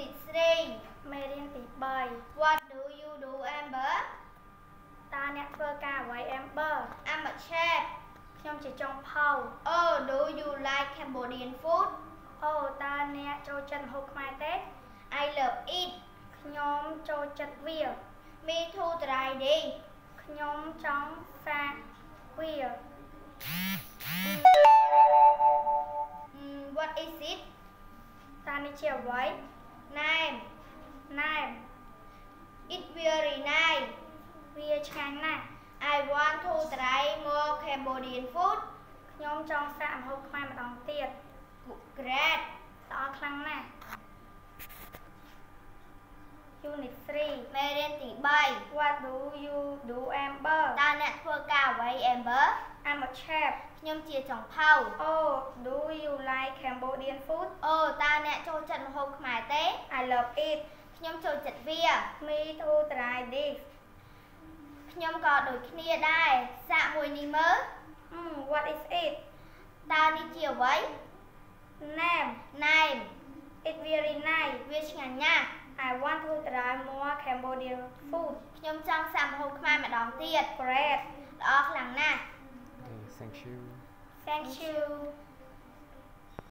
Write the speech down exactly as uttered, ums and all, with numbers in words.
Unit three. Merian tí bảy. What do you do, Amber? Ta nè thơ ca với Amber. I'm a chef. Nhóm chỉ trong phao. Oh, do you like Cambodian food? Oh, ta nè cho chân hộp mai Tết. I love it. Nhóm cho chất vỉa. Me too, try đi. Nhóm trong xa vỉa. Mm, what is it? Ta nè chiều với. Name. Name. It's very nice. Vỉa chán nè. I want to try more Cambodian food. Nhóm trong xa hộp mai mà đóng tiệt. Great. Đó khăn nè. Unit three. Merian tí bảy. What do you do, Amber? Ta nè thua ca với Amber. I'm a chef. Nhưng chia trong phao. Oh, do you like Cambodian food? Oh, ta nè cho trận hộp khmai Tết. I love it. Nhưng cho chật vỉa. Me too, try this. Nhưng có đổi kia đây. Dạ mùi ní mớ. Mm, what is it? Ta đi chiều với. Name. Name. It's very nice. Viết ngắn nha. I want to try more Cambodian food. Nhưng trong xăm hộp khmai mà đón tiệt. Great. Đó lắng nè. Okay, thank you. Thank you.